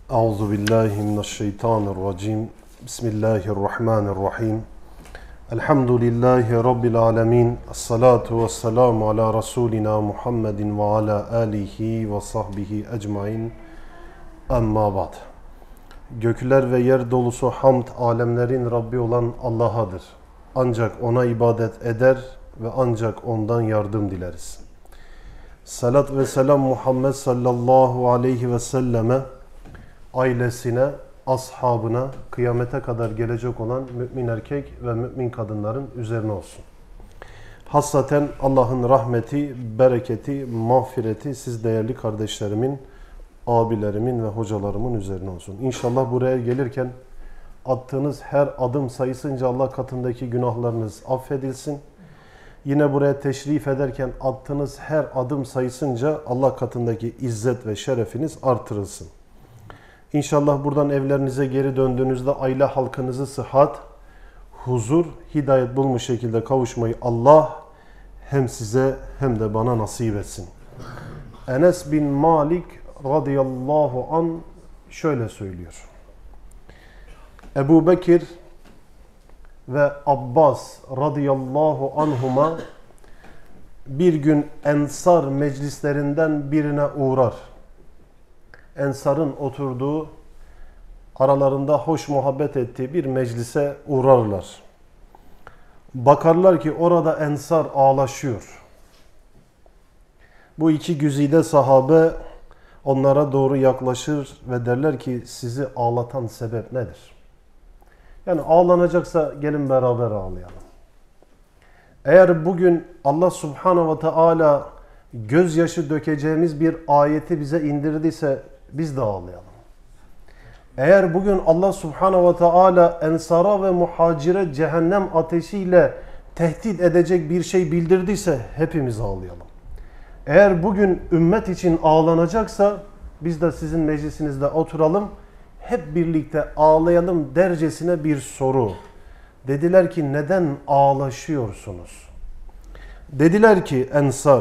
Euzu billahi mineşşeytanirracim. Bismillahirrahmanirrahim. Elhamdülillahi rabbil alamin. Essalatu vesselamu ala rasulina Muhammedin ve ala alihi ve sahbihi ecmaîn. Amma ba'd. Gökler ve yer dolusu hamd alemlerin Rabbi olan Allah'adır. Ancak ona ibadet eder ve ancak ondan yardım dileriz. Salat ve selam Muhammed sallallahu aleyhi ve selleme, ailesine, ashabına, kıyamete kadar gelecek olan mümin erkek ve mümin kadınların üzerine olsun. Hassaten Allah'ın rahmeti, bereketi, mağfireti siz değerli kardeşlerimin, abilerimin ve hocalarımın üzerine olsun. İnşallah buraya gelirken attığınız her adım sayısınca Allah katındaki günahlarınız affedilsin. Yine buraya teşrif ederken attığınız her adım sayısınca Allah katındaki izzet ve şerefiniz artırılsın. İnşallah buradan evlerinize geri döndüğünüzde aile halkınızı sıhhat, huzur, hidayet bulmuş şekilde kavuşmayı Allah hem size hem de bana nasip etsin. Enes bin Malik radıyallahu an şöyle söylüyor. Ebu Bekir ve Abbas radıyallahu anhuma bir gün Ensar meclislerinden birine uğrar. Ensar'ın oturduğu, aralarında hoş muhabbet ettiği bir meclise uğrarlar. Bakarlar ki orada Ensar ağlaşıyor. Bu iki güzide sahabe onlara doğru yaklaşır ve derler ki sizi ağlatan sebep nedir? Yani ağlanacaksa gelin beraber ağlayalım. Eğer bugün Allah Subhanahu ve Teala gözyaşı dökeceğimiz bir ayeti bize indirdiyse biz de ağlayalım. Eğer bugün Allah Subhanahu ve Teala Ensara ve Muhacire cehennem ateşiyle tehdit edecek bir şey bildirdiyse hepimiz ağlayalım. Eğer bugün ümmet için ağlanacaksa biz de sizin meclisinizde oturalım, hep birlikte ağlayalım dercesine bir soru. Dediler ki neden ağlaşıyorsunuz? Dediler ki Ensar,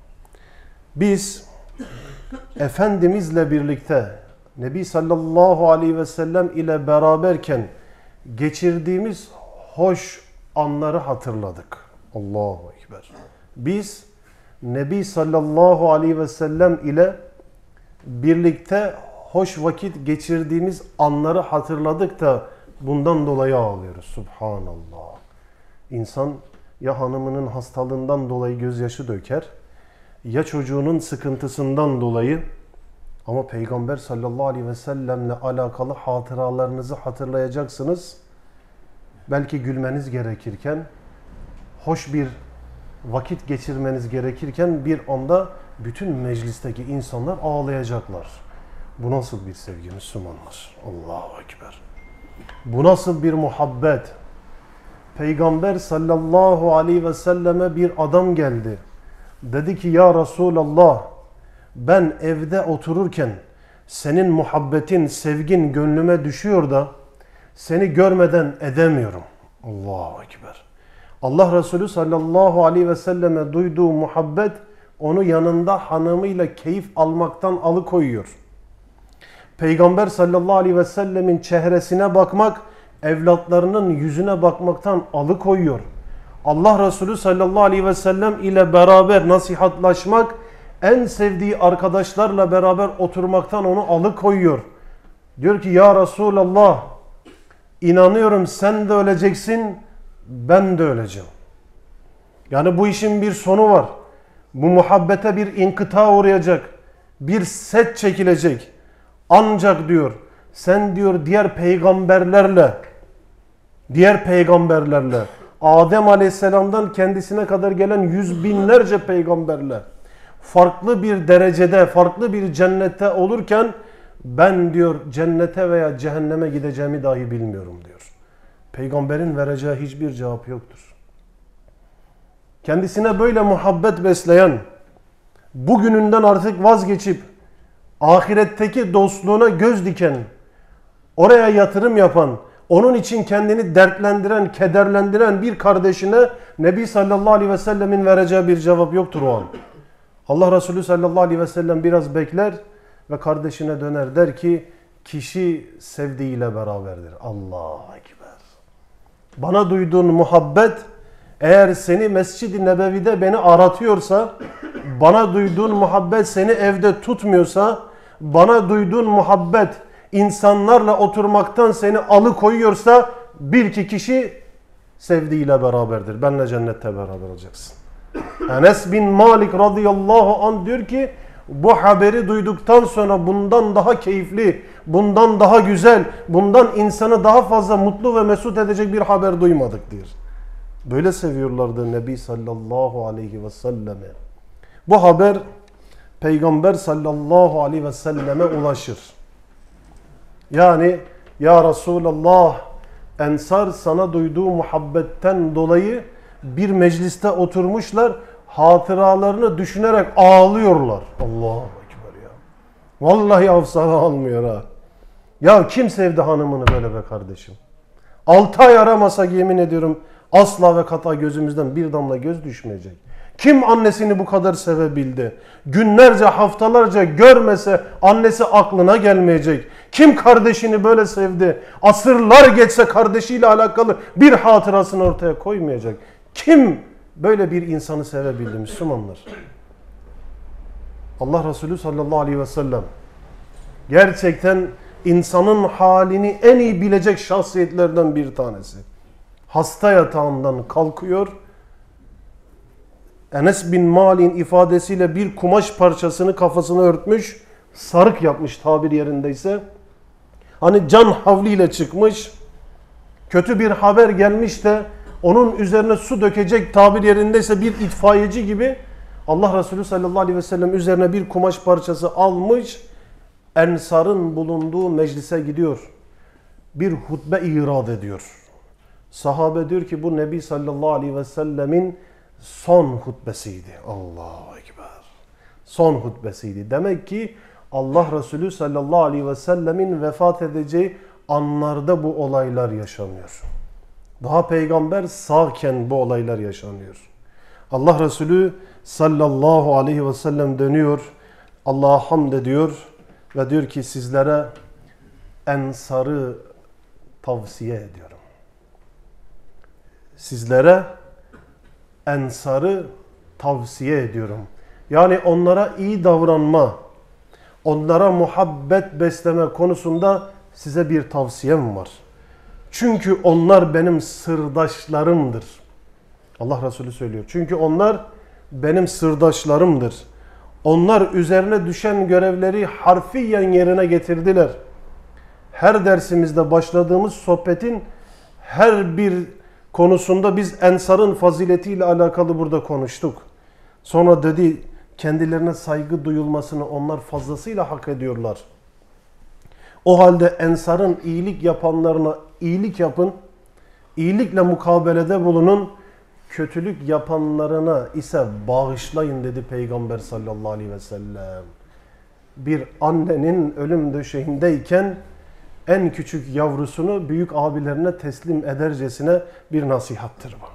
biz Efendimizle birlikte Nebi sallallahu aleyhi ve sellem ile beraberken geçirdiğimiz hoş anları hatırladık. Allahu Ekber. Biz Nebi sallallahu aleyhi ve sellem ile birlikte hoş vakit geçirdiğimiz anları hatırladık da bundan dolayı ağlıyoruz. Subhanallah. İnsan ya hanımının hastalığından dolayı gözyaşı döker, ya çocuğunun sıkıntısından dolayı, ama Peygamber sallallahu aleyhi ve sellemle alakalı hatıralarınızı hatırlayacaksınız. Belki gülmeniz gerekirken, hoş bir vakit geçirmeniz gerekirken bir anda bütün meclisteki insanlar ağlayacaklar. Bu nasıl bir sevgi Müslümanlar? Allahu Ekber. Bu nasıl bir muhabbet? Peygamber sallallahu aleyhi ve selleme bir adam geldi. Dedi ki ya Resulallah, ben evde otururken senin muhabbetin, sevgin gönlüme düşüyor da seni görmeden edemiyorum. Allahu Ekber. Allah Resulü sallallahu aleyhi ve selleme duyduğu muhabbet onu yanında hanımıyla keyif almaktan alıkoyuyor. Peygamber sallallahu aleyhi ve sellemin çehresine bakmak, evlatlarının yüzüne bakmaktan alıkoyuyor. Allah Resulü sallallahu aleyhi ve sellem ile beraber nasihatlaşmak, en sevdiği arkadaşlarla beraber oturmaktan onu alıkoyuyor. Diyor ki ya Resulallah, inanıyorum sen de öleceksin, ben de öleceğim. Yani bu işin bir sonu var. Bu muhabbete bir inkıta uğrayacak. Bir set çekilecek. Ancak diyor sen diyor diğer peygamberlerle Adem Aleyhisselam'dan kendisine kadar gelen yüz binlerce peygamberle farklı bir derecede, farklı bir cennette olurken ben diyor cennete veya cehenneme gideceğimi dahi bilmiyorum diyor. Peygamberin vereceği hiçbir cevap yoktur. Kendisine böyle muhabbet besleyen, bugününden artık vazgeçip ahiretteki dostluğuna göz diken, oraya yatırım yapan, onun için kendini dertlendiren, kederlendiren bir kardeşine Nebi sallallahu aleyhi ve sellemin vereceği bir cevap yoktur o an. Allah Resulü sallallahu aleyhi ve sellem biraz bekler ve kardeşine döner, der ki kişi sevdiğiyle beraberdir. Allahu Ekber. Bana duyduğun muhabbet eğer seni Mescid-i Nebevi'de beni aratıyorsa, bana duyduğun muhabbet seni evde tutmuyorsa, bana duyduğun muhabbet insanlarla oturmaktan seni alıkoyuyorsa bil ki kişi sevdiğiyle beraberdir. Benle cennette beraber olacaksın. Enes bin Malik radıyallahu anh diyor ki bu haberi duyduktan sonra bundan daha keyifli, bundan daha güzel, bundan insanı daha fazla mutlu ve mesut edecek bir haber duymadık diyor. Böyle seviyorlardı Nebi sallallahu aleyhi ve selleme. Bu haber Peygamber sallallahu aleyhi ve selleme ulaşır. Yani ya Resulallah, Ensar sana duyduğu muhabbetten dolayı bir mecliste oturmuşlar, hatıralarını düşünerek ağlıyorlar. Allahu Ekber ya. Vallahi afsana almıyor ha. Ya kim sevdi hanımını böyle be kardeşim? 6 ay aramasak yemin ediyorum asla ve kata gözümüzden bir damla göz düşmeyecek. Kim annesini bu kadar sevebildi? Günlerce, haftalarca görmese annesi aklına gelmeyecek. Kim kardeşini böyle sevdi? Asırlar geçse kardeşiyle alakalı bir hatırasını ortaya koymayacak. Kim böyle bir insanı sevebildi Müslümanlar? Allah Resulü sallallahu aleyhi ve sellem gerçekten insanın halini en iyi bilecek şahsiyetlerden bir tanesi. Hasta yatağından kalkıyor. Enes bin Malik'in ifadesiyle bir kumaş parçasını kafasına örtmüş, sarık yapmış tabir yerindeyse. Hani can havliyle çıkmış, kötü bir haber gelmiş de onun üzerine su dökecek tabir yerindeyse bir itfaiyeci gibi Allah Resulü sallallahu aleyhi ve sellem üzerine bir kumaş parçası almış, Ensar'ın bulunduğu meclise gidiyor. Bir hutbe irad ediyor. Sahabe diyor ki bu Nebi sallallahu aleyhi ve sellemin son hutbesiydi. Allahu Ekber. Son hutbesiydi. Demek ki Allah Resulü sallallahu aleyhi ve sellemin vefat edeceği anlarda bu olaylar yaşanıyor. Daha peygamber sağken bu olaylar yaşanıyor. Allah Resulü sallallahu aleyhi ve sellem dönüyor. Allah'a hamd ediyor ve diyor ki sizlere Ensar'ı tavsiye ediyorum. Sizlere Ensar'ı tavsiye ediyorum. Yani onlara iyi davranma, onlara muhabbet besleme konusunda size bir tavsiyem var. Çünkü onlar benim sırdaşlarımdır. Allah Resulü söylüyor. Çünkü onlar benim sırdaşlarımdır. Onlar üzerine düşen görevleri harfiyen yerine getirdiler. Her dersimizde başladığımız sohbetin her bir konusunda biz Ensar'ın faziletiyle alakalı burada konuştuk. Sonra dedi kendilerine saygı duyulmasını onlar fazlasıyla hak ediyorlar. O halde Ensar'ın iyilik yapanlarına iyilik yapın, iyilikle mukabelede bulunun, kötülük yapanlarına ise bağışlayın dedi Peygamber sallallahu aleyhi ve sellem. Bir annenin ölüm döşeğindeyken en küçük yavrusunu büyük abilerine teslim edercesine bir nasihattır bu.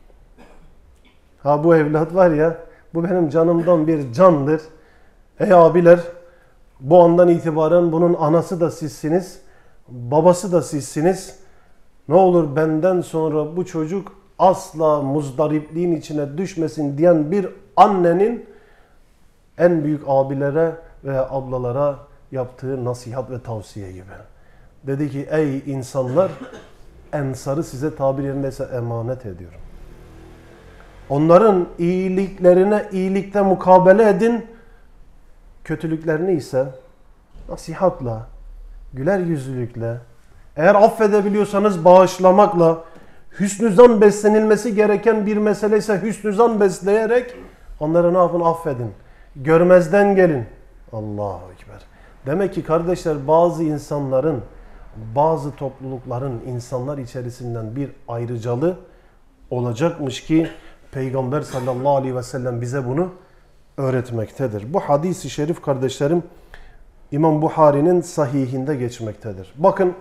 Ha bu evlat var ya, bu benim canımdan bir candır. Ey abiler, bu andan itibaren bunun anası da sizsiniz, babası da sizsiniz. Ne olur benden sonra bu çocuk asla muzdaripliğin içine düşmesin diyen bir annenin en büyük abilere veya ablalara yaptığı nasihat ve tavsiye gibi. Dedi ki ey insanlar, Ensar'ı size tabir yerindeyse emanet ediyorum. Onların iyiliklerine iyilikte mukabele edin, kötülüklerini ise nasihatla, güler yüzlülükle, eğer affedebiliyorsanız bağışlamakla, hüsnü zan beslenilmesi gereken bir mesele ise hüsnü zan besleyerek onları ne yapın? Affedin. Görmezden gelin. Allahu Ekber. Demek ki kardeşler bazı insanların, bazı toplulukların insanlar içerisinden bir ayrıcalığı olacakmış ki Peygamber sallallahu aleyhi ve sellem bize bunu öğretmektedir. Bu hadis-i şerif kardeşlerim İmam Buhari'nin sahihinde geçmektedir. Bakın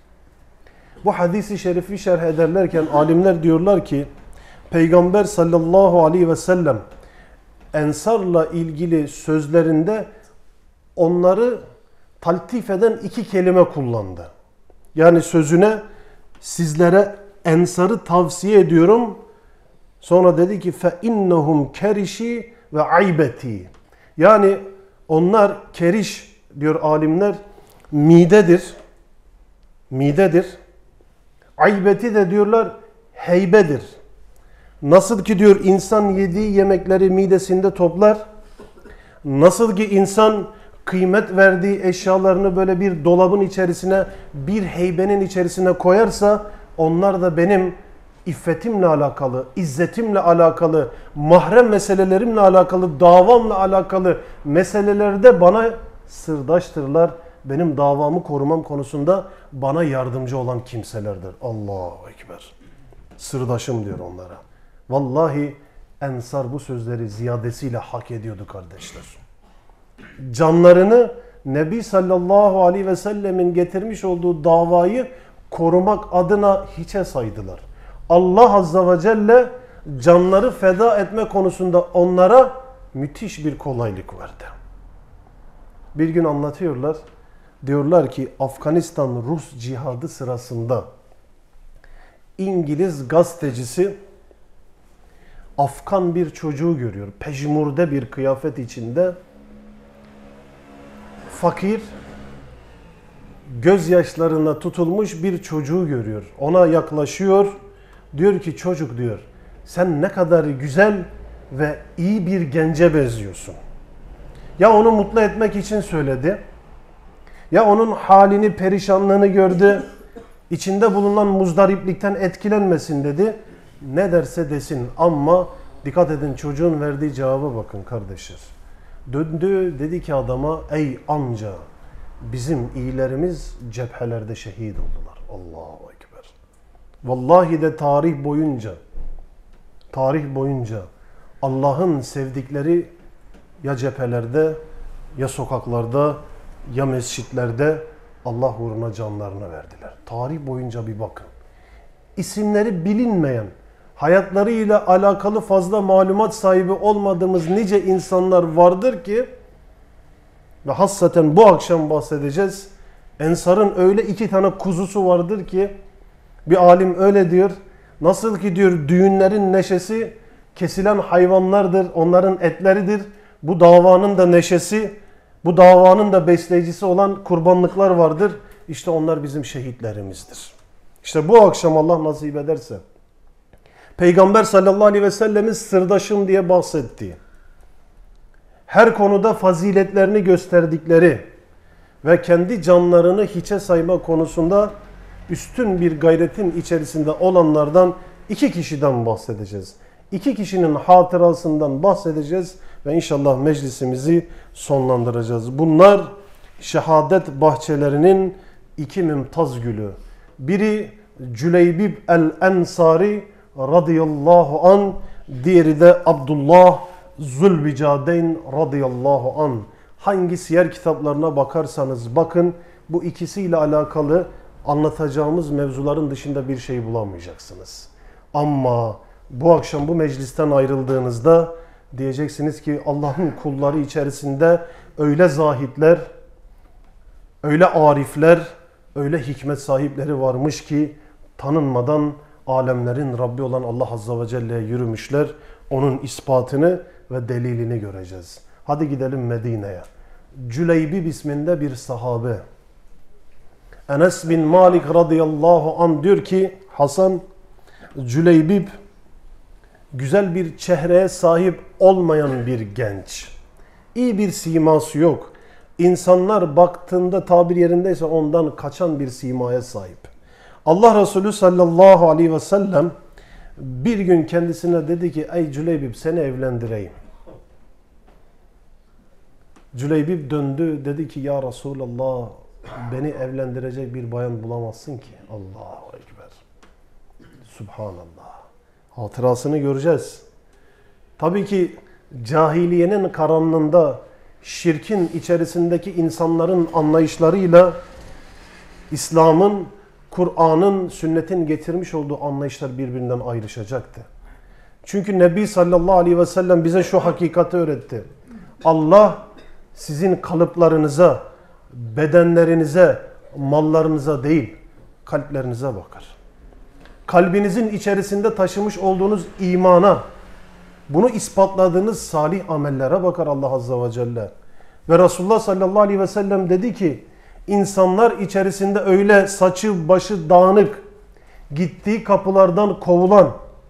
bu hadis-i şerifi şerh ederlerken alimler diyorlar ki Peygamber sallallahu aleyhi ve sellem Ensar'la ilgili sözlerinde onları taltif eden iki kelime kullandı. Yani sözüne sizlere ensarı tavsiye ediyorum. Sonra dedi ki فَاِنَّهُمْ كَرِشِي ve aybeti. Yani onlar keriş diyor alimler midedir. Midedir. Aybeti de diyorlar heybedir. Nasıl ki diyor insan yediği yemekleri midesinde toplar. Nasıl ki insan kıymet verdiği eşyalarını böyle bir dolabın içerisine, bir heybenin içerisine koyarsa, onlar da benim iffetimle alakalı, izzetimle alakalı, mahrem meselelerimle alakalı, davamla alakalı meselelerde bana sırdaştırlar. Benim davamı korumam konusunda bana yardımcı olan kimselerdir. Allahu Ekber. Sırdaşım diyor onlara. Vallahi Ensar bu sözleri ziyadesiyle hak ediyordu kardeşler. Canlarını Nebi sallallahu aleyhi ve sellemin getirmiş olduğu davayı korumak adına hiçe saydılar. Allah azze ve celle canları feda etme konusunda onlara müthiş bir kolaylık verdi. Bir gün anlatıyorlar. Diyorlar ki Afganistan-Rus cihadı sırasında İngiliz gazetecisi Afgan bir çocuğu görüyor. Pejmurde bir kıyafet içinde. Fakir, gözyaşlarına tutulmuş bir çocuğu görüyor. Ona yaklaşıyor. Diyor ki çocuk diyor, sen ne kadar güzel ve iyi bir gence benziyorsun. Ya onu mutlu etmek için söyledi. Ya onun halini, perişanlığını gördü. İçinde bulunan muzdariplikten etkilenmesin dedi. Ne derse desin ama dikkat edin çocuğun verdiği cevaba bakın kardeşler. Döndü dedi ki adama ey amca bizim iyilerimiz cephelerde şehit oldular. Allahu Ekber. Vallahi de tarih boyunca Allah'ın sevdikleri ya cephelerde ya sokaklarda ya mescitlerde Allah uğruna canlarını verdiler. Tarih boyunca bir bakın. İsimleri bilinmeyen, hayatlarıyla alakalı fazla malumat sahibi olmadığımız nice insanlar vardır ki ve hassaten bu akşam bahsedeceğiz. Ensar'ın öyle iki tane kuzusu vardır ki bir alim öyle diyor. Nasıl ki diyor düğünlerin neşesi kesilen hayvanlardır, onların etleridir. Bu davanın da neşesi, bu davanın da besleyicisi olan kurbanlıklar vardır. İşte onlar bizim şehitlerimizdir. İşte bu akşam Allah nasip ederse Peygamber sallallahu aleyhi ve sellemin sırdaşım diye bahsettiği, her konuda faziletlerini gösterdikleri ve kendi canlarını hiçe sayma konusunda üstün bir gayretin içerisinde olanlardan iki kişiden bahsedeceğiz. İki kişinin hatırasından bahsedeceğiz ve inşallah meclisimizi sonlandıracağız. Bunlar şehadet bahçelerinin iki mümtaz gülü. Biri Cüleybib el-Ensari radıyallahu an, diğeri de Abdullah Zülbicadeyn radıyallahu an. Hangi siyer kitaplarına bakarsanız bakın bu ikisiyle alakalı anlatacağımız mevzuların dışında bir şey bulamayacaksınız. Ama bu akşam bu meclisten ayrıldığınızda diyeceksiniz ki Allah'ın kulları içerisinde öyle zahitler, öyle arifler, öyle hikmet sahipleri varmış ki tanınmadan alemlerin Rabbi olan Allah Azze ve Celle'ye yürümüşler. Onun ispatını ve delilini göreceğiz. Hadi gidelim Medine'ye. Cüleybib isminde bir sahabe. Enes bin Malik radıyallahu anh diyor ki Hasan, Cüleybib güzel bir çehreye sahip olmayan bir genç. İyi bir siması yok. İnsanlar baktığında tabir yerindeyse ondan kaçan bir simaya sahip. Allah Resulü sallallahu aleyhi ve sellem bir gün kendisine dedi ki ey Cüleybib seni evlendireyim. Cüleybib döndü dedi ki ya Resulallah beni evlendirecek bir bayan bulamazsın ki. Allahu Ekber. Subhanallah. Hatırasını göreceğiz. Tabii ki cahiliyenin karanlığında şirkin içerisindeki insanların anlayışlarıyla İslam'ın, Kur'an'ın, sünnetin getirmiş olduğu anlayışlar birbirinden ayrışacaktı. Çünkü Nebi sallallahu aleyhi ve sellem bize şu hakikati öğretti. Allah sizin kalıplarınıza, bedenlerinize, mallarınıza değil, kalplerinize bakar. Kalbinizin içerisinde taşımış olduğunuz imana, bunu ispatladığınız salih amellere bakar Allah Azze ve Celle. Ve Resulullah sallallahu aleyhi ve sellem dedi ki, insanlar içerisinde öyle saçı başı dağınık, gittiği kapılardan kovulan,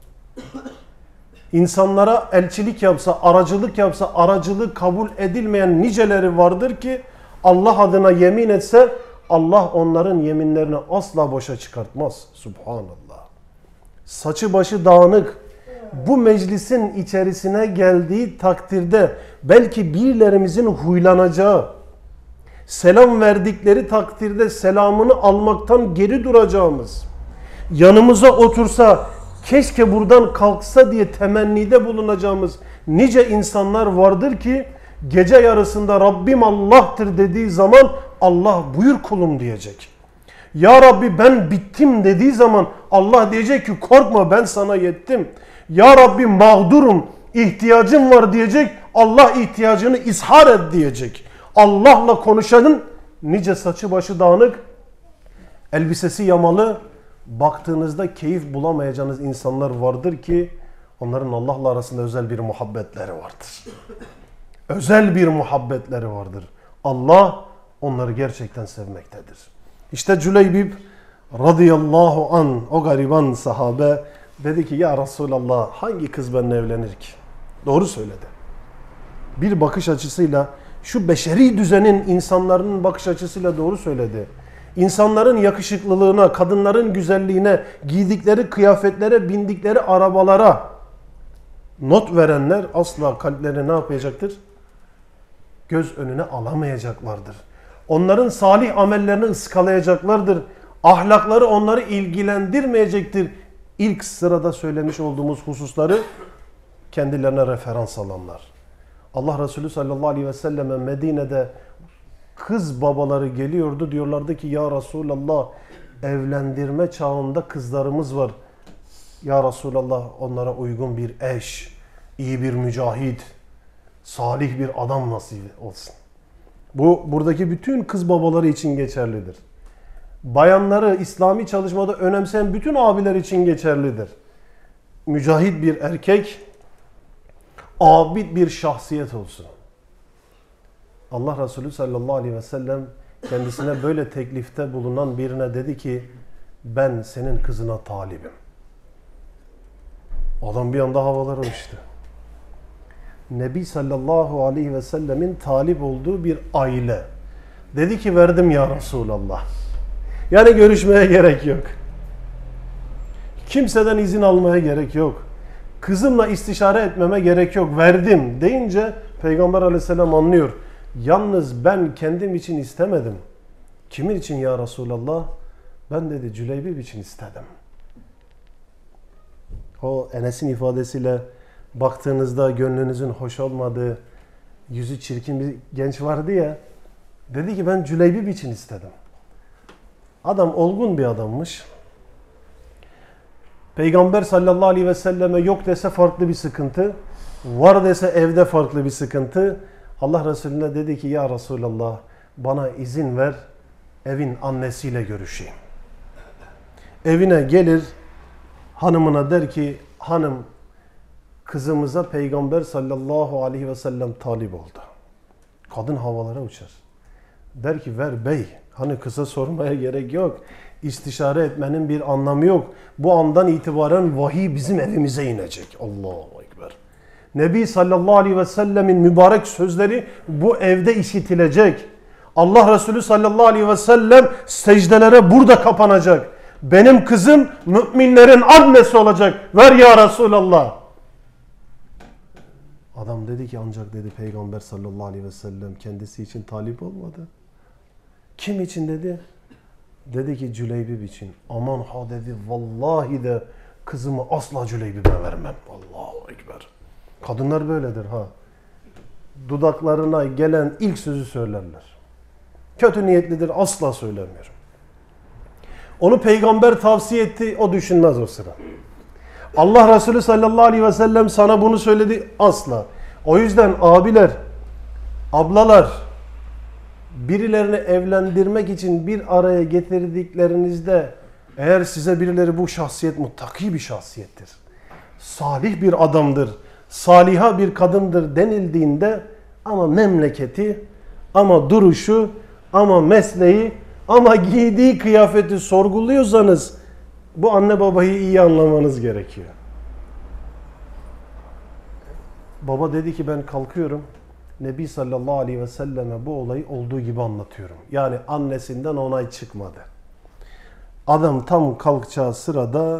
insanlara elçilik yapsa, aracılık yapsa, aracılığı kabul edilmeyen niceleri vardır ki, Allah adına yemin etse, Allah onların yeminlerini asla boşa çıkartmaz. Subhanallah. Saçı başı dağınık, bu meclisin içerisine geldiği takdirde belki birilerimizin huylanacağı, selam verdikleri takdirde selamını almaktan geri duracağımız, yanımıza otursa keşke buradan kalksa diye temennide bulunacağımız nice insanlar vardır ki gece yarısında Rabbim Allah'tır dediği zaman Allah buyur kulum diyecek. Ya Rabbi ben bittim dediği zaman Allah diyecek ki korkma ben sana yettim. Ya Rabbi mağdurum, ihtiyacım var diyecek. Allah ihtiyacını izhar et diyecek. Allah'la konuşanın nice saçı başı dağınık, elbisesi yamalı, baktığınızda keyif bulamayacağınız insanlar vardır ki onların Allah'la arasında özel bir muhabbetleri vardır. Özel bir muhabbetleri vardır. Allah onları gerçekten sevmektedir. İşte Cüleybib radıyallahu an, o gariban sahabe dedi ki ya Resulallah hangi kız benimle evlenir ki? Doğru söyledi. Bir bakış açısıyla şu beşeri düzenin insanların bakış açısıyla doğru söyledi. İnsanların yakışıklılığına, kadınların güzelliğine, giydikleri kıyafetlere, bindikleri arabalara not verenler asla kalplerini ne yapacaktır? Göz önüne alamayacaklardır. Onların salih amellerini ıskalayacaklardır. Ahlakları onları ilgilendirmeyecektir. İlk sırada söylemiş olduğumuz hususları kendilerine referans alanlar. Allah Resulü sallallahu aleyhi ve selleme Medine'de kız babaları geliyordu. Diyorlardı ki ya Resulallah evlendirme çağında kızlarımız var. Ya Resulallah onlara uygun bir eş, iyi bir mücahit, salih bir adam nasip olsun. Bu buradaki bütün kız babaları için geçerlidir. Bayanları İslami çalışmada önemseyen bütün abiler için geçerlidir. Mücahit bir erkek, abid bir şahsiyet olsun. Allah Resulü sallallahu aleyhi ve sellem kendisine böyle teklifte bulunan birine dedi ki ben senin kızına talibim. Adam bir anda havalara uçtu. Nebi sallallahu aleyhi ve sellemin talip olduğu bir aile. Dedi ki verdim ya Resulallah. Yani görüşmeye gerek yok. Kimseden izin almaya gerek yok. Kızımla istişare etmeme gerek yok. Verdim deyince Peygamber aleyhisselam anlıyor. Yalnız ben kendim için istemedim. Kimin için ya Resulallah? Ben dedi Cüleybib için istedim. O Enes'in ifadesiyle baktığınızda gönlünüzün hoş olmadığı, yüzü çirkin bir genç vardı ya. Dedi ki ben Cüleybib için istedim. Adam olgun bir adammış. Peygamber sallallahu aleyhi ve selleme yok dese farklı bir sıkıntı. Var dese evde farklı bir sıkıntı. Allah Resulüne dedi ki ya Resulallah bana izin ver evin annesiyle görüşeyim. Evine gelir hanımına der ki hanım kızımıza Peygamber sallallahu aleyhi ve sellem talip oldu. Kadın havalara uçar. Der ki ver bey hani kıza sormaya gerek yok. İstişare etmenin bir anlamı yok. Bu andan itibaren vahiy bizim evimize inecek. Allahu Ekber. Nebi sallallahu aleyhi ve sellemin mübarek sözleri bu evde işitilecek. Allah Resulü sallallahu aleyhi ve sellem secdelere burada kapanacak. Benim kızım müminlerin annesi olacak. Ver ya Resulallah. Adam dedi ki ancak dedi Peygamber sallallahu aleyhi ve sellem kendisi için talip olmadı. Kim için dedi? Dedi ki Cüleybib için. Aman ha dedi vallahi de kızımı asla Cüleybib'e vermem. Allahu Ekber. Kadınlar böyledir ha. Dudaklarına gelen ilk sözü söylerler. Kötü niyetlidir asla söylemiyor. Onu peygamber tavsiye etti o düşünmez o sıra. Allah Resulü sallallahu aleyhi ve sellem sana bunu söyledi asla. O yüzden abiler, ablalar birilerini evlendirmek için bir araya getirdiklerinizde eğer size birileri bu şahsiyet muttaki bir şahsiyettir, salih bir adamdır, saliha bir kadındır denildiğinde ama memleketi, ama duruşu, ama mesleği, ama giydiği kıyafeti sorguluyorsanız bu anne babayı iyi anlamanız gerekiyor. Baba dedi ki ben kalkıyorum. Nebi sallallahu aleyhi ve selleme bu olayı olduğu gibi anlatıyorum. Yani annesinden onay çıkmadı. Adam tam kalkacağı sırada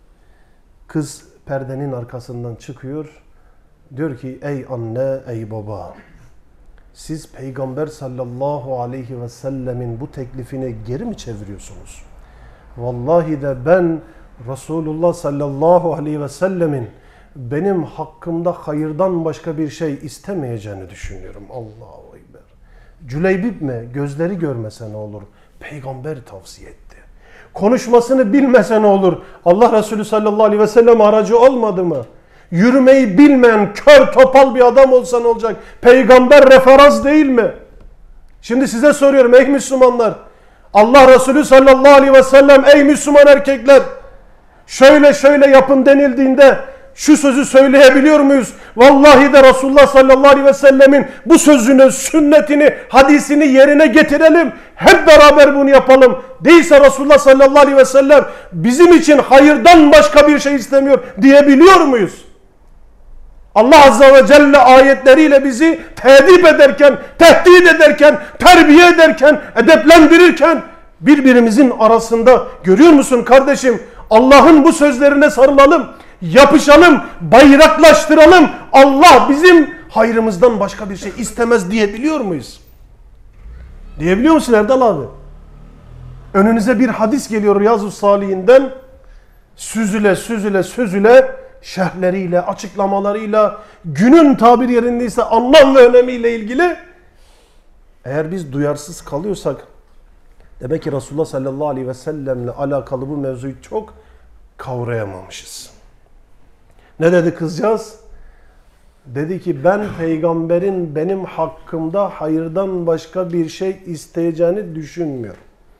kız perdenin arkasından çıkıyor. Diyor ki ey anne, ey baba. Siz Peygamber sallallahu aleyhi ve sellemin bu teklifini geri mi çeviriyorsunuz? Vallahi de ben Resulullah sallallahu aleyhi ve sellemin benim hakkımda hayırdan başka bir şey istemeyeceğini düşünüyorum. Allahu Ekber. Cüleybib mi? Gözleri görmese ne olur? Peygamber tavsiye etti. Konuşmasını bilmese ne olur? Allah Resulü sallallahu aleyhi ve sellem aracı olmadı mı? Yürümeyi bilmeyen kör topal bir adam olsa ne olacak? Peygamber referans değil mi? Şimdi size soruyorum ey Müslümanlar. Allah Resulü sallallahu aleyhi ve sellem ey Müslüman erkekler şöyle şöyle yapın denildiğinde şu sözü söyleyebiliyor muyuz? Vallahi de Resulullah sallallahu aleyhi ve sellemin bu sözünü, sünnetini, hadisini yerine getirelim. Hep beraber bunu yapalım. Değilse Resulullah sallallahu aleyhi ve sellem bizim için hayırdan başka bir şey istemiyor diyebiliyor muyuz? Allah azze ve celle ayetleriyle bizi tedip ederken, tehdit ederken, terbiye ederken, edeplendirirken birbirimizin arasında görüyor musun kardeşim? Allah'ın bu sözlerine sarılalım, yapışalım, bayraklaştıralım. Allah bizim hayrımızdan başka bir şey istemez diyebiliyor muyuz? Diyebiliyor musun Erdal abi? Önünüze bir hadis geliyor Riyaz-ı Salihinden. Süzüle süzüle süzüle şerhleriyle, açıklamalarıyla, günün tabir yerindeyse anlam ve önemiyle ilgili eğer biz duyarsız kalıyorsak demek ki Resulullah sallallahu aleyhi ve sellemle alakalı bu mevzuyu çok kavrayamamışız. Ne dedi kızcağız? Dedi ki ben peygamberin benim hakkımda hayırdan başka bir şey isteyeceğini düşünmüyorum.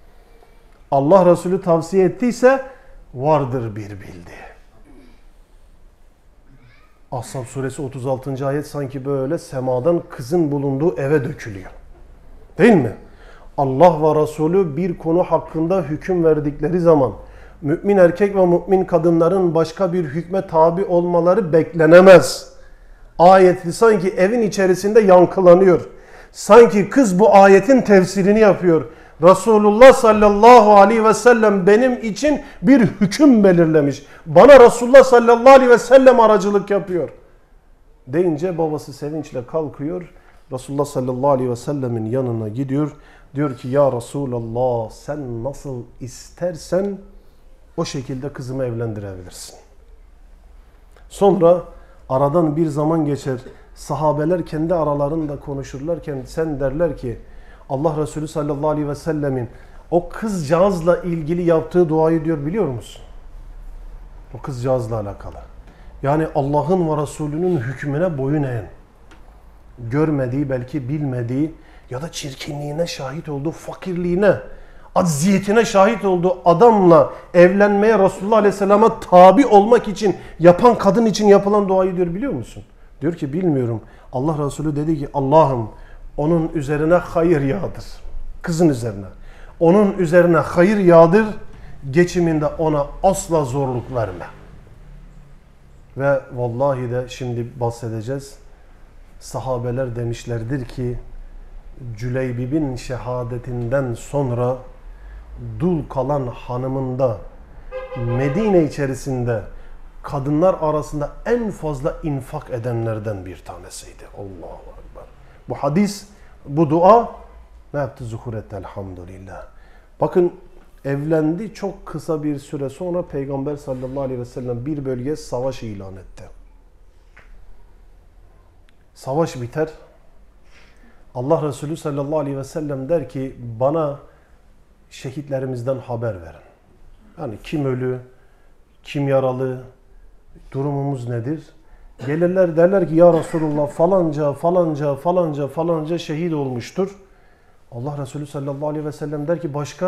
Allah Resulü tavsiye ettiyse vardır bir bildiği. Ahzab suresi 36. ayet sanki böyle semadan kızın bulunduğu eve dökülüyor. Değil mi? Allah ve Resulü bir konu hakkında hüküm verdikleri zaman mümin erkek ve mümin kadınların başka bir hükme tabi olmaları beklenemez. Ayeti sanki evin içerisinde yankılanıyor. Sanki kız bu ayetin tefsirini yapıyor. Resulullah sallallahu aleyhi ve sellem benim için bir hüküm belirlemiş. Bana Resulullah sallallahu aleyhi ve sellem aracılık yapıyor. Deyince babası sevinçle kalkıyor. Resulullah sallallahu aleyhi ve sellemin yanına gidiyor. Diyor ki ya Resulallah sen nasıl istersen o şekilde kızımı evlendirebilirsin. Sonra aradan bir zaman geçer. Sahabeler kendi aralarında konuşurlarken sen derler ki Allah Resulü sallallahu aleyhi ve sellemin o kızcağızla ilgili yaptığı duayı diyor biliyor musun? O kızcağızla alakalı. Yani Allah'ın ve Resulünün hükmüne boyun eğen, görmediği belki bilmediği ya da çirkinliğine şahit olduğu, fakirliğine, acziyetine şahit olduğu adamla evlenmeye Resulullah aleyhisselama tabi olmak için yapan kadın için yapılan duayı diyor biliyor musun? Diyor ki bilmiyorum. Allah Resulü dedi ki Allah'ım onun üzerine hayır yağdır. Kızın üzerine. Onun üzerine hayır yağdır. Geçiminde ona asla zorluk verme. Ve vallahi de şimdi bahsedeceğiz. Sahabeler demişlerdir ki Cüleybib'in şehadetinden sonra dul kalan hanımında Medine içerisinde kadınlar arasında en fazla infak edenlerden bir tanesiydi. Allahu Ekber. Bu hadis, bu dua ne yaptı? Zuhur etti elhamdülillah. Bakın evlendi, çok kısa bir süre sonra Peygamber sallallahu aleyhi ve sellem bir bölgeye savaş ilan etti. Savaş biter. Allah Resulü sallallahu aleyhi ve sellem der ki bana şehitlerimizden haber verin. Yani kim ölü, kim yaralı, durumumuz nedir? Gelirler derler ki ya Resulullah falanca falanca falanca falanca şehit olmuştur. Allah Resulü sallallahu aleyhi ve sellem der ki başka?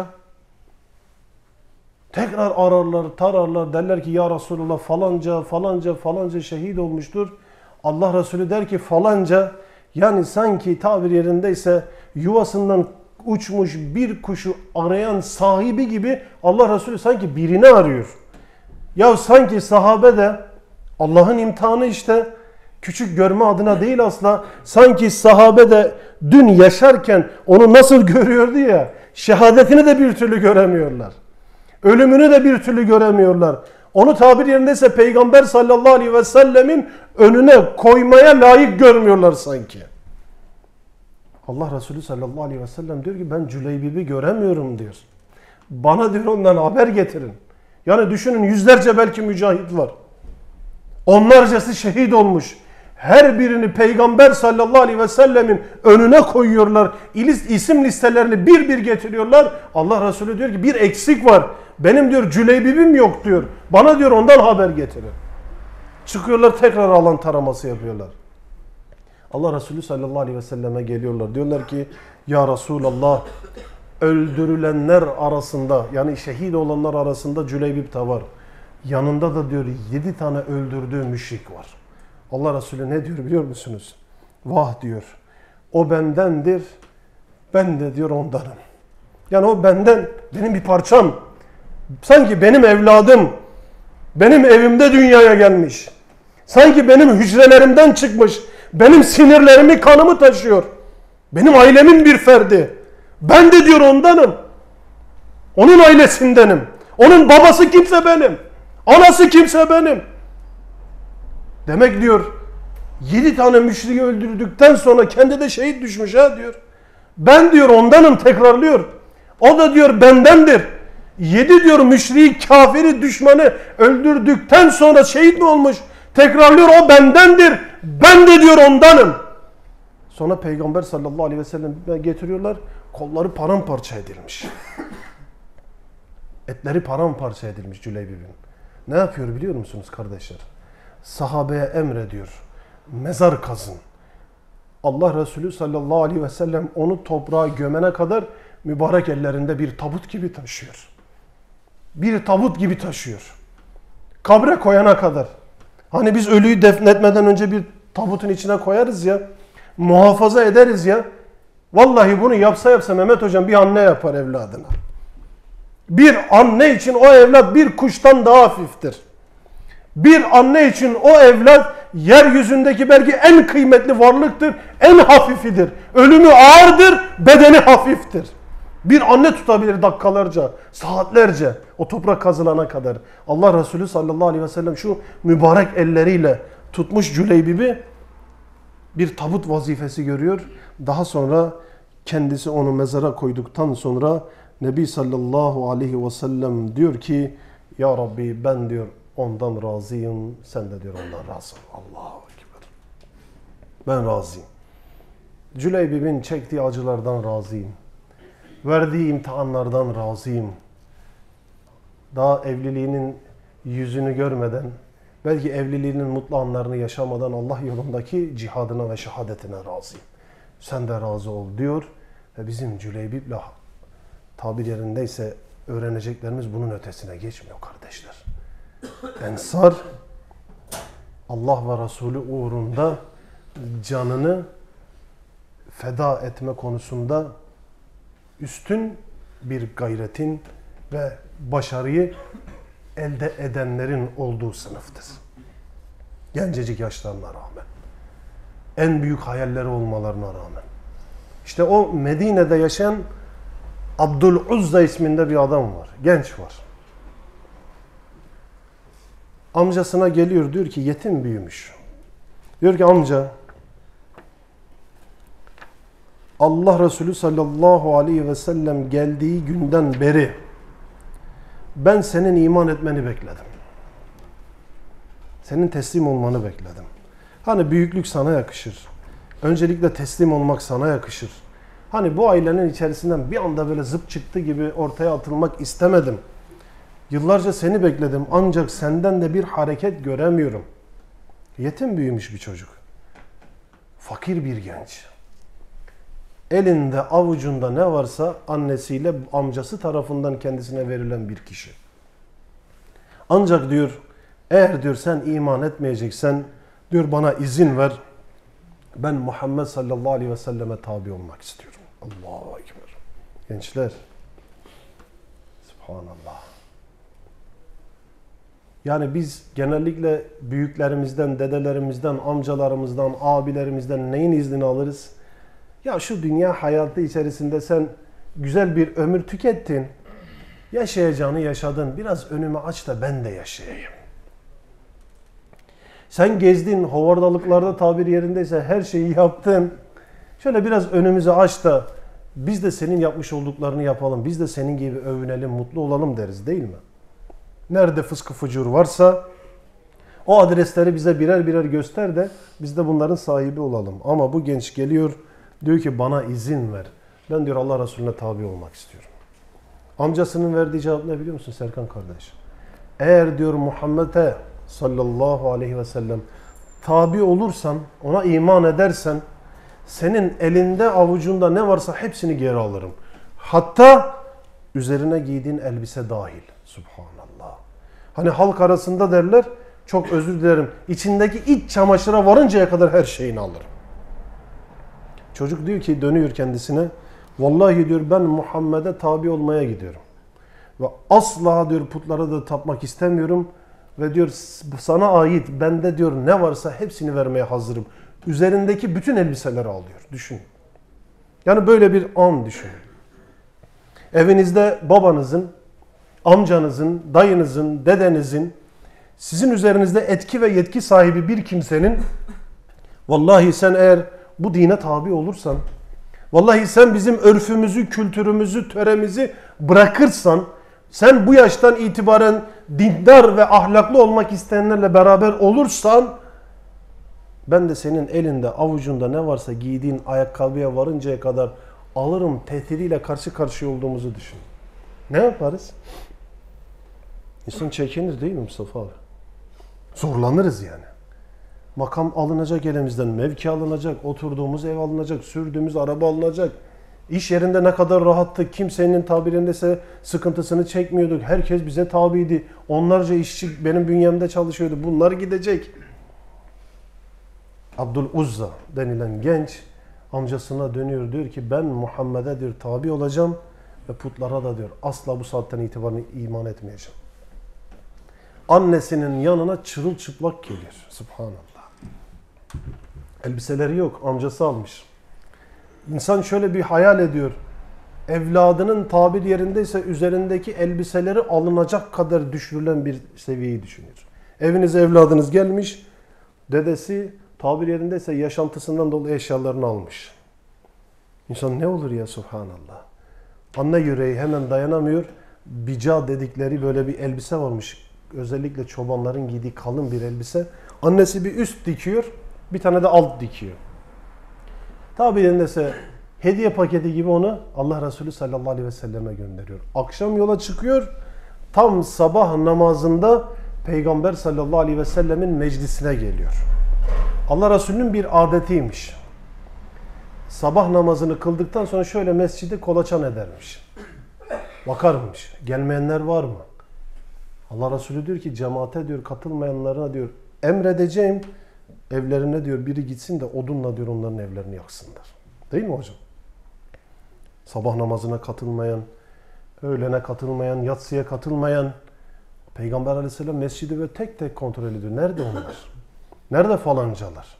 Tekrar ararlar, tararlar, derler ki ya Resulullah falanca, falanca, falanca şehit olmuştur. Allah Resulü der ki falanca, yani sanki tabir yerindeyse yuvasından uçmuş bir kuşu arayan sahibi gibi Allah Resulü sanki birini arıyor. Ya sanki sahabe de Allah'ın imtihanı işte, küçük görme adına değil asla. Sanki sahabe de dün yaşarken onu nasıl görüyordu ya, şehadetini de bir türlü göremiyorlar. Ölümünü de bir türlü göremiyorlar. Onu tabir yerindeyse Peygamber sallallahu aleyhi ve sellemin önüne koymaya layık görmüyorlar sanki. Allah Resulü sallallahu aleyhi ve sellem diyor ki ben Cüleybib'i göremiyorum diyor. Bana diyor ondan haber getirin. Yani düşünün yüzlerce belki mücahit var. Onlarcası şehit olmuş. Her birini Peygamber sallallahu aleyhi ve sellemin önüne koyuyorlar. İsim listelerini bir bir getiriyorlar. Allah Resulü diyor ki bir eksik var. Benim diyor Cüleybib'im yok diyor. Bana diyor ondan haber getirin. Çıkıyorlar tekrar alan taraması yapıyorlar. Allah Resulü sallallahu aleyhi ve selleme geliyorlar. Diyorlar ki ya Resulallah öldürülenler arasında yani şehit olanlar arasında Cüleybib de var. Yanında da diyor 7 tane öldürdüğü müşrik var. Allah Resulü ne diyor biliyor musunuz? Vah diyor. O bendendir. Ben de diyor ondanım. Yani o benden, benim bir parçam. Sanki benim evladım. Benim evimde dünyaya gelmiş. Sanki benim hücrelerimden çıkmış. Benim sinirlerimi, kanımı taşıyor. Benim ailemin bir ferdi. Ben de diyor ondanım. Onun ailesindenim. Onun babası kimse benim. Anası kimse benim. Demek diyor 7 tane müşriği öldürdükten sonra kendi de şehit düşmüş ha diyor. Ben diyor ondanım tekrarlıyor. O da diyor bendendir. 7 diyor müşriği, kafiri, düşmanı öldürdükten sonra şehit mi olmuş? Tekrarlıyor o bendendir. Ben de diyor ondanım. Sonra Peygamber sallallahu aleyhi ve sellem getiriyorlar. Kolları paramparça edilmiş. Etleri paramparça edilmiş Cüleybib'in. Ne yapıyor biliyor musunuz kardeşler? Sahabeye emrediyor. Mezar kazın. Allah Resulü sallallahu aleyhi ve sellem onu toprağa gömene kadar mübarek ellerinde bir tabut gibi taşıyor. Bir tabut gibi taşıyor. Kabre koyana kadar. Hani biz ölüyü defnetmeden önce bir tabutun içine koyarız ya. Muhafaza ederiz ya. Vallahi bunu yapsa Mehmet Hocam bir anne yapar evladına. Bir anne için o evlat bir kuştan daha hafiftir. Bir anne için o evlat yeryüzündeki belki en kıymetli varlıktır, en hafifidir. Ölümü ağırdır, bedeni hafiftir. Bir anne tutabilir dakikalarca, saatlerce o toprak kazılana kadar. Allah Resulü sallallahu aleyhi ve sellem şu mübarek elleriyle tutmuş Cüleybib'i bir tabut vazifesi görüyor. Daha sonra kendisi onu mezara koyduktan sonra Nebi sallallahu aleyhi ve sellem diyor ki ya Rabbi ben diyor ondan razıyım, sen de diyor ondan razı ol. Allahu Ekber. Ben razıyım. Cüleybib'in çektiği acılardan razıyım. Verdiği imtihanlardan razıyım. Daha evliliğinin yüzünü görmeden, belki evliliğinin mutlu anlarını yaşamadan Allah yolundaki cihadına ve şehadetine razıyım. Sen de razı ol diyor. Ve bizim Cüleybib'le tabir yerindeyse öğreneceklerimiz bunun ötesine geçmiyor kardeşler. Ensar Allah ve Resulü uğrunda canını feda etme konusunda üstün bir gayretin ve başarıyı elde edenlerin olduğu sınıftır. Gencecik yaşlarına rağmen. En büyük hayalleri olmalarına rağmen. İşte o Medine'de yaşayan Abdüluzza isminde bir adam var. Genç var. Amcasına geliyor diyor ki yetim büyümüş. Diyor ki amca Allah Resulü sallallahu aleyhi ve sellem geldiği günden beri ben senin iman etmeni bekledim. Senin teslim olmanı bekledim. Hani büyüklük sana yakışır. Öncelikle teslim olmak sana yakışır. Hani bu ailenin içerisinden bir anda böyle zıp çıktı gibi ortaya atılmak istemedim. Yıllarca seni bekledim ancak senden de bir hareket göremiyorum. Yetim büyümüş bir çocuk. Fakir bir genç. elinde avucunda ne varsa annesiyle amcası tarafından kendisine verilen bir kişi. Ancak diyor eğer diyor sen iman etmeyeceksen diyor bana izin ver. Ben Muhammed sallallahu aleyhi ve selleme tabi olmak istiyorum. Allahu Ekber. Gençler. Subhanallah. Yani biz genellikle büyüklerimizden, dedelerimizden, amcalarımızdan, abilerimizden neyin iznini alırız? Ya şu dünya hayatı içerisinde sen güzel bir ömür tükettin. Yaşayacağını yaşadın. Biraz önümü aç da ben de yaşayayım. Sen gezdin, hovardalıklarda tabir yerindeyse her şeyi yaptın. Şöyle biraz önümüzü aç da biz de senin yapmış olduklarını yapalım. Biz de senin gibi övünelim, mutlu olalım deriz değil mi? Nerede fıskı fucur varsa o adresleri bize birer birer göster de biz de bunların sahibi olalım. Ama bu genç geliyor diyor ki bana izin ver. Ben diyor Allah Resulüne tabi olmak istiyorum. Amcasının verdiği cevap ne biliyor musun Serkan kardeş? Eğer diyor Muhammed'e sallallahu aleyhi ve sellem tabi olursan, ona iman edersen senin elinde avucunda ne varsa hepsini geri alırım. Hatta üzerine giydiğin elbise dahil. Subhanallah. Hani halk arasında derler, çok özür dilerim, içindeki iç çamaşıra varıncaya kadar her şeyini alırım. Çocuk diyor ki dönüyor kendisine. Vallahi diyor ben Muhammed'e tabi olmaya gidiyorum. Ve asla diyor putlara da tapmak istemiyorum. Ve diyor sana ait bende diyor ne varsa hepsini vermeye hazırım. Üzerindeki bütün elbiseleri alıyor. Düşün. Yani böyle bir an düşün. Evinizde babanızın, amcanızın, dayınızın, dedenizin, sizin üzerinizde etki ve yetki sahibi bir kimsenin vallahi sen eğer bu dine tabi olursan, vallahi sen bizim örfümüzü, kültürümüzü, töremizi bırakırsan, sen bu yaştan itibaren dindar ve ahlaklı olmak isteyenlerle beraber olursan, ben de senin elinde, avucunda ne varsa giydiğin ayakkabıya varıncaya kadar alırım tehdidiyle karşı karşıya olduğumuzu düşün. Ne yaparız? İnsan çekinir değil mi Mustafa abi? Zorlanırız yani. Makam alınacak elimizden, mevki alınacak, oturduğumuz ev alınacak, sürdüğümüz araba alınacak. İş yerinde ne kadar rahattık, kimsenin tabirindeyse sıkıntısını çekmiyorduk. Herkes bize tabiydi. Onlarca işçi benim bünyemde çalışıyordu. Bunlar gidecek. Abdüluzza denilen genç amcasına dönüyor diyor ki ben Muhammed'e diyor tabi olacağım ve putlara da diyor asla bu saatten itibaren iman etmeyeceğim. Annesinin yanına çırılçıplak geliyor. Subhanallah. Elbiseleri yok. Amcası almış. İnsan şöyle bir hayal ediyor. Evladının tabir yerindeyse üzerindeki elbiseleri alınacak kadar düşürülen bir seviyeyi düşünüyor. Evinize evladınız gelmiş. Dedesi tabir yerindeyse yaşantısından dolayı eşyalarını almış. İnsan ne olur ya subhanallah. Anne yüreği hemen dayanamıyor. Bica dedikleri böyle bir elbise varmış. Özellikle çobanların giydiği kalın bir elbise. Annesi bir üst dikiyor, bir tane de alt dikiyor. Tabir yerindeyse hediye paketi gibi onu Allah Resulü sallallahu aleyhi ve selleme gönderiyor. Akşam yola çıkıyor. Tam sabah namazında Peygamber sallallahu aleyhi ve sellemin meclisine geliyor. Allah Resulü'nün bir adetiymiş. Sabah namazını kıldıktan sonra şöyle mescidi kolaçan edermiş. Bakarmış. Gelmeyenler var mı? Allah Resulü diyor ki cemaate diyor katılmayanlarına diyor emredeceğim. Evlerine diyor biri gitsin de odunla diyor onların evlerini yaksınlar. Değil mi hocam? Sabah namazına katılmayan, öğlene katılmayan, yatsıya katılmayan Peygamber aleyhisselam mescidi böyle tek tek kontrol ediyor. Nerede onlar? Nerede falancalar?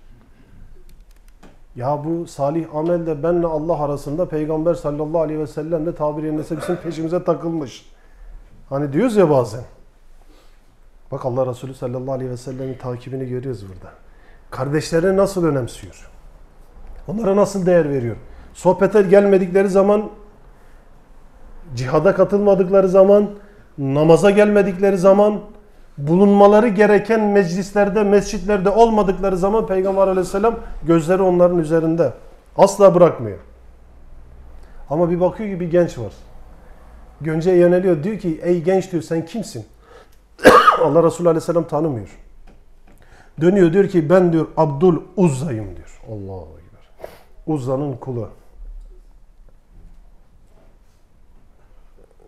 Ya bu salih amel de benle Allah arasında Peygamber sallallahu aleyhi ve sellem de tabir yerindeyse bizim peşimize takılmış. Hani diyoruz ya bazen. Bak Allah Resulü sallallahu aleyhi ve sellemin takibini görüyoruz burada. Kardeşlerini nasıl önemsiyor? Onlara nasıl değer veriyor? Sohbete gelmedikleri zaman, cihada katılmadıkları zaman, namaza gelmedikleri zaman, bulunmaları gereken meclislerde, mescitlerde olmadıkları zaman Peygamber aleyhisselam gözleri onların üzerinde. Asla bırakmıyor. Ama bir bakıyor ki bir genç var. Gence yöneliyor. Diyor ki ey genç diyor sen kimsin? Allah Resulü aleyhisselam tanımıyor. Dönüyor diyor ki ben diyor Abdüluzza'yım diyor. Allahu Ekber. Uzza'nın kulu.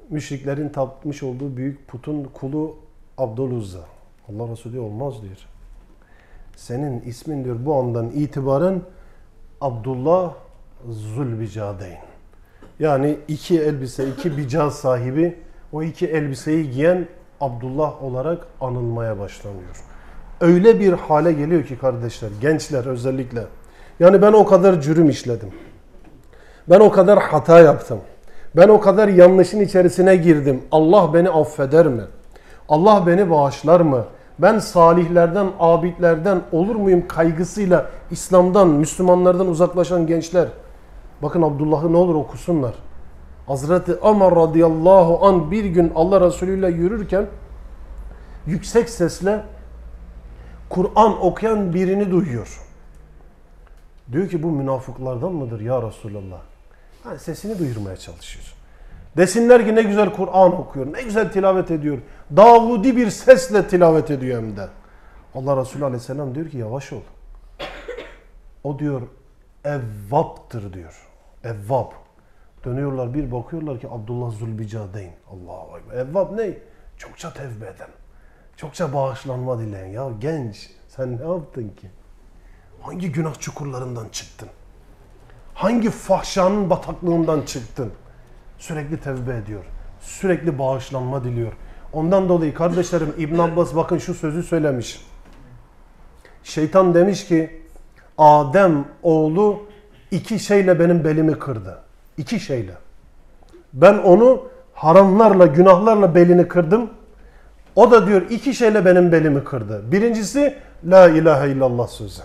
müşriklerin tapmış olduğu büyük putun kulu Abdüluzza. Allah Resulü diyor, olmaz diyor. Senin ismin diyor bu andan itibaren Abdullah Zülbicadeyn. Yani iki elbise, iki bica sahibi, o iki elbiseyi giyen Abdullah olarak anılmaya başlanıyor. Öyle bir hale geliyor ki kardeşler, gençler özellikle. Yani ben o kadar cürüm işledim. Ben o kadar hata yaptım. Ben o kadar yanlışın içerisine girdim. Allah beni affeder mi? Allah beni bağışlar mı? Ben salihlerden, abidlerden olur muyum kaygısıyla İslam'dan, Müslümanlardan uzaklaşan gençler. Bakın Abdullah'ı ne olur okusunlar. Hazreti Ömer radıyallahu anh bir gün Allah Resulü ile yürürken yüksek sesle Kur'an okuyan birini duyuyor. Diyor ki bu münafıklardan mıdır ya Resulallah? Yani sesini duyurmaya çalışıyor. Desinler ki ne güzel Kur'an okuyor, ne güzel tilavet ediyor. Davudi bir sesle tilavet ediyor hem de. Allah Resulü aleyhisselam diyor ki yavaş ol. O diyor evvaptır diyor. Evvab. Dönüyorlar bir bakıyorlar ki Abdullah Zülbicadeyn. Allahu Ekber. Evvab ne? Çokça tevbe eden. Çokça bağışlanma dileyen. Ya genç sen ne yaptın ki? Hangi günah çukurlarından çıktın? Hangi fahşanın bataklığından çıktın? Sürekli tevbe ediyor. Sürekli bağışlanma diliyor. Ondan dolayı kardeşlerim İbn Abbas bakın şu sözü söylemiş. Şeytan demiş ki Adem oğlu iki şeyle benim belimi kırdı. İki şeyle. Ben onu haramlarla, günahlarla belini kırdım. O da diyor iki şeyle benim belimi kırdı. Birincisi La ilahe illallah sözü.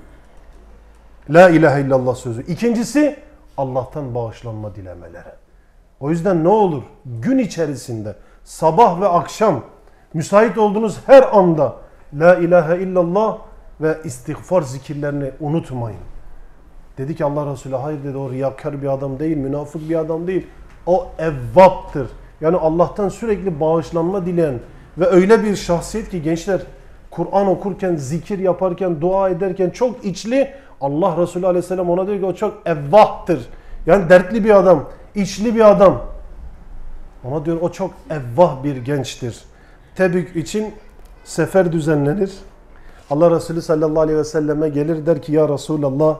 La ilahe illallah sözü. İkincisi Allah'tan bağışlanma dilemeleri. O yüzden ne olur gün içerisinde sabah ve akşam müsait olduğunuz her anda La ilahe illallah ve istiğfar zikirlerini unutmayın. Dedi ki Allah Resulü hayır dedi o riyakar bir adam değil, münafık bir adam değil. O evvaptır. Yani Allah'tan sürekli bağışlanma dileyen ve öyle bir şahsiyet ki gençler Kur'an okurken, zikir yaparken, dua ederken çok içli. Allah Resulü aleyhisselam ona diyor ki o çok evvahtır. Yani dertli bir adam, içli bir adam. Ona diyor o çok evvah bir gençtir. Tebük için sefer düzenlenir. Allah Resulü sallallahu aleyhi ve selleme gelir der ki ya Resulallah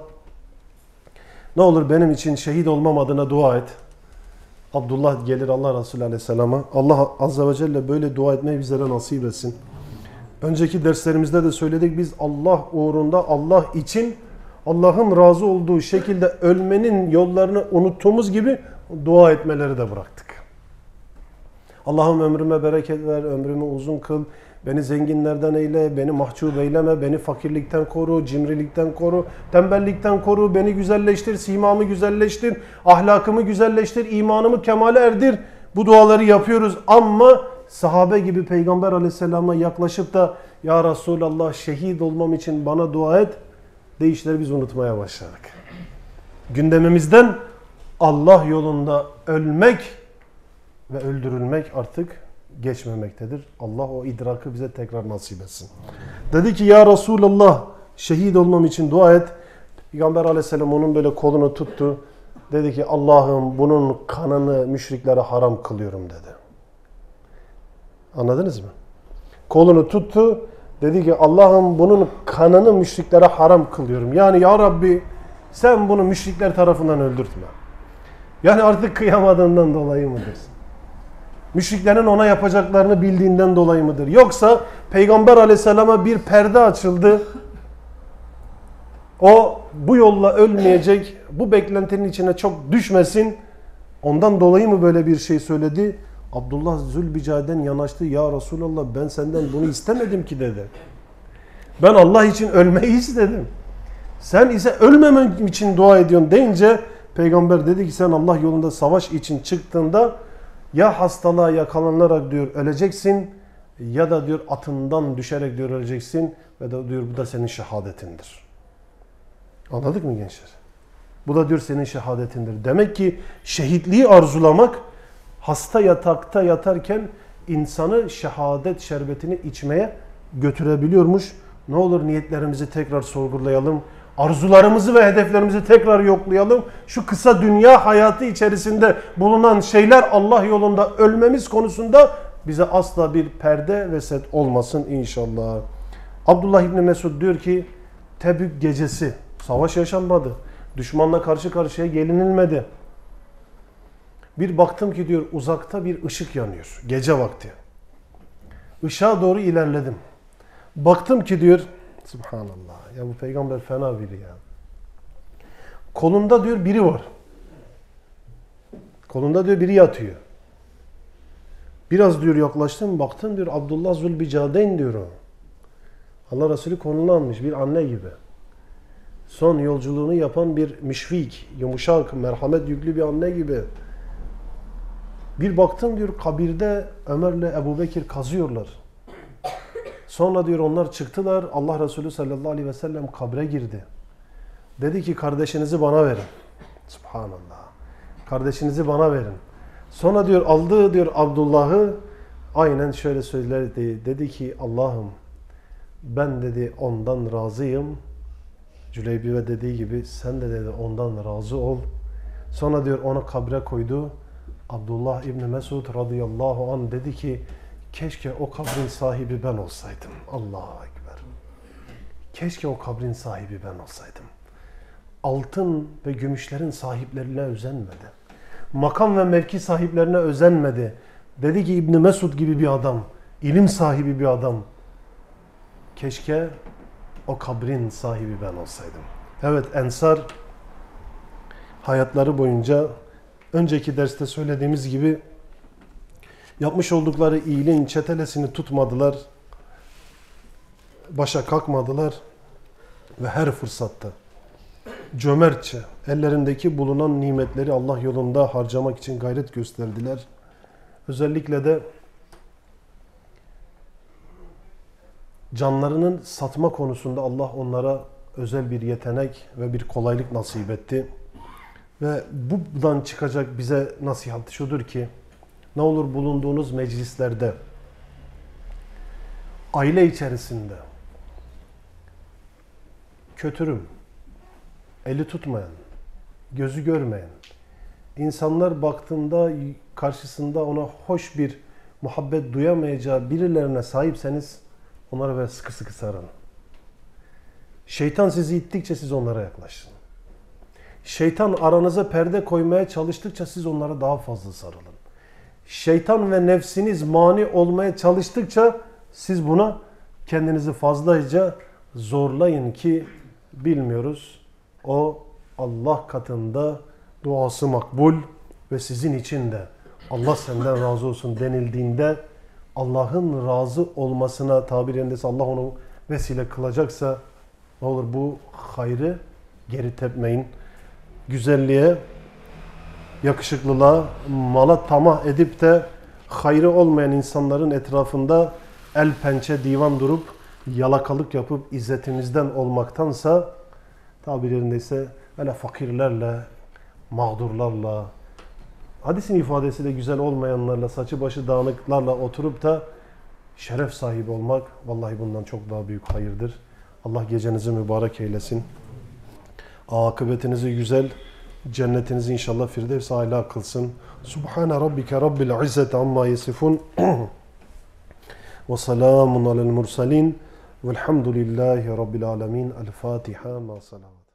ne olur benim için şehit olmam adına dua et. Abdullah gelir Allah Resulü aleyhisselama. Allah azze ve celle böyle dua etmeyi bizlere nasip etsin. Önceki derslerimizde de söyledik biz Allah uğrunda Allah için Allah'ın razı olduğu şekilde ölmenin yollarını unuttuğumuz gibi dua etmeleri de bıraktık. Allah'ım ömrüme bereket ver, ömrümü uzun kıl, beni zenginlerden eyle, beni mahcup eyleme, beni fakirlikten koru, cimrilikten koru, tembellikten koru, beni güzelleştir, simamı güzelleştir, ahlakımı güzelleştir, imanımı kemale erdir. Bu duaları yapıyoruz ama sahabe gibi Peygamber aleyhisselama yaklaşıp da ya Resulallah şehit olmam için bana dua et deyişleri biz unutmaya başladık. Gündemimizden Allah yolunda ölmek ve öldürülmek artık geçmemektedir. Allah o idrakı bize tekrar nasip etsin. Dedi ki ya Resulallah şehit olmam için dua et. Peygamber aleyhisselam onun böyle kolunu tuttu. Dedi ki Allah'ım bunun kanını müşriklere haram kılıyorum dedi. Anladınız mı? Kolunu tuttu. Dedi ki Allah'ım bunun kanını müşriklere haram kılıyorum. Yani ya Rabbi sen bunu müşrikler tarafından öldürtme. Yani artık kıyamadığından dolayı mıdır? Müşriklerin ona yapacaklarını bildiğinden dolayı mıdır? Yoksa Peygamber aleyhisselama bir perde açıldı. O bu yolla ölmeyecek, bu beklentinin içine çok düşmesin. Ondan dolayı mı böyle bir şey söyledi? Abdullah Zülbicadeyn yanaştı. Ya Resulallah ben senden bunu istemedim ki dedi. Ben Allah için ölmeyi istedim. Sen ise ölmemem için dua ediyorsun deyince Peygamber dedi ki sen Allah yolunda savaş için çıktığında ya hastalığa yakalanarak diyor öleceksin ya da diyor atından düşerek diyor öleceksin ve de diyor bu da senin şehadetindir. Anladık mı gençler? Bu da diyor senin şehadetindir. Demek ki şehitliği arzulamak hasta yatakta yatarken insanı şehadet şerbetini içmeye götürebiliyormuş. Ne olur niyetlerimizi tekrar sorgulayalım. Arzularımızı ve hedeflerimizi tekrar yoklayalım. Şu kısa dünya hayatı içerisinde bulunan şeyler Allah yolunda ölmemiz konusunda bize asla bir perde ve set olmasın inşallah. Abdullah İbni Mesud diyor ki Tebük gecesi savaş yaşanmadı. Düşmanla karşı karşıya gelinilmedi. Bir baktım ki diyor uzakta bir ışık yanıyor gece vakti. Işığa doğru ilerledim. Baktım ki diyor Subhanallah ya bu peygamber fena biri ya. Kolunda diyor biri var. Kolunda diyor biri yatıyor. Biraz diyor yaklaştım baktım diyor Abdullah Zülbicadeyn diyor o. Allah Resulü koluna almış bir anne gibi. Son yolculuğunu yapan bir müşfik, yumuşak, merhamet yüklü bir anne gibi. Bir baktım diyor kabirde Ömer'le Ebubekir kazıyorlar. Sonra diyor onlar çıktılar. Allah Resulü sallallahu aleyhi ve sellem kabre girdi. Dedi ki kardeşinizi bana verin. Subhanallah. Kardeşinizi bana verin. Sonra diyor aldı diyor Abdullah'ı aynen şöyle söylerdi. Dedi ki Allah'ım ben dedi ondan razıyım. Cüleybibe dediği gibi sen de dedi ondan razı ol. Sonra diyor onu kabre koydu. Abdullah İbni Mesud radıyallahu anh dedi ki keşke o kabrin sahibi ben olsaydım. Allahu Ekber. Keşke o kabrin sahibi ben olsaydım. Altın ve gümüşlerin sahiplerine özenmedi. Makam ve mevki sahiplerine özenmedi. Dedi ki İbni Mesud gibi bir adam, ilim sahibi bir adam. Keşke o kabrin sahibi ben olsaydım. Evet Ensar hayatları boyunca önceki derste söylediğimiz gibi yapmış oldukları iyiliğin çetelesini tutmadılar. Başa kalkmadılar ve her fırsatta cömertçe ellerindeki bulunan nimetleri Allah yolunda harcamak için gayret gösterdiler. Özellikle de canlarının satma konusunda Allah onlara özel bir yetenek ve bir kolaylık nasip etti. Ve buradan çıkacak bize nasihat şudur ki ne olur bulunduğunuz meclislerde aile içerisinde kötürüm, eli tutmayan, gözü görmeyen, insanlar baktığında karşısında ona hoş bir muhabbet duyamayacağı birilerine sahipseniz onlara böyle sıkı sıkı sarın. Şeytan sizi ittikçe siz onlara yaklaşın. Şeytan aranıza perde koymaya çalıştıkça siz onlara daha fazla sarılın. Şeytan ve nefsiniz mani olmaya çalıştıkça siz buna kendinizi fazlaca zorlayın ki bilmiyoruz. O Allah katında duası makbul ve sizin için de Allah senden razı olsun denildiğinde Allah'ın razı olmasına tabir yerindeyse Allah onu vesile kılacaksa ne olur bu hayrı geri tepmeyin. Güzelliğe, yakışıklılığa, mala tamah edip de hayrı olmayan insanların etrafında el pençe divan durup yalakalık yapıp izzetimizden olmaktansa tabir yerindeyse öyle fakirlerle, mağdurlarla, hadisin ifadesi de güzel olmayanlarla, saçı başı dağınıklarla oturup da şeref sahibi olmak vallahi bundan çok daha büyük hayırdır. Allah gecenizi mübarek eylesin. Akıbetinizi güzel, cennetinizi inşallah firdevs âlâ kılsın. Subhane rabbike rabbil izzeti amma yesifun. Ve selamun alel mursalin. Velhamdülillahi rabbil alemin. El Fatiha ma salavat.